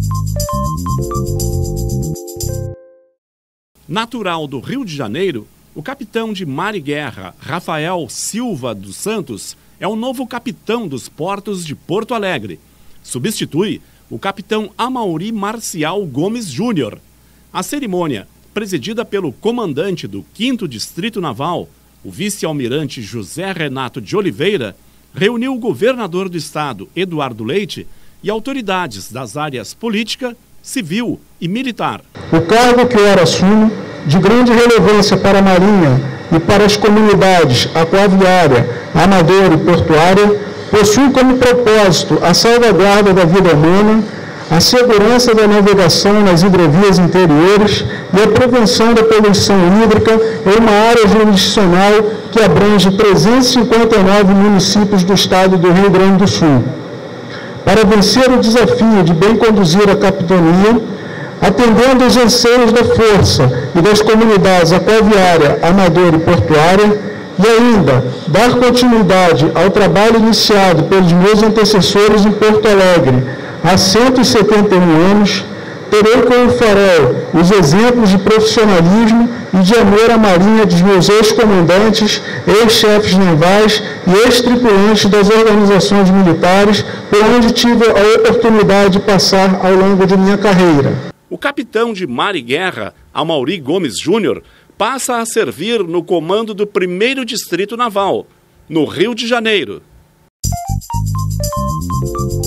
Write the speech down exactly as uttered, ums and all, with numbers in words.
Natural do Rio de Janeiro, o capitão de mar e guerra, Rafael Silva dos Santos, é o novo capitão dos portos de Porto Alegre. Substitui o capitão Amaury Marcial Gomes Júnior. A cerimônia, presidida pelo comandante do quinto Distrito Naval, o vice-almirante José Renato de Oliveira, reuniu o governador do estado, Eduardo Leite, e autoridades das áreas política, civil e militar. O cargo que eu assumo, de grande relevância para a Marinha e para as comunidades aquaviária, amadora e portuária, possui como propósito a salvaguarda da vida humana, a segurança da navegação nas hidrovias interiores e a prevenção da poluição hídrica em uma área jurisdicional que abrange trezentos e cinquenta e nove municípios do estado do Rio Grande do Sul. Para vencer o desafio de bem conduzir a capitania, atendendo aos anseios da força e das comunidades aquaviária, amadora e portuária, e ainda dar continuidade ao trabalho iniciado pelos meus antecessores em Porto Alegre há cento e setenta e um anos, terei como farol os exemplos de profissionalismo e de amor à Marinha dos meus ex-comandantes, ex-chefes navais e ex-tripulantes das organizações militares por onde tive a oportunidade de passar ao longo de minha carreira. O capitão de mar e guerra, Amaury Gomes Júnior, passa a servir no comando do primeiro Distrito Naval, no Rio de Janeiro.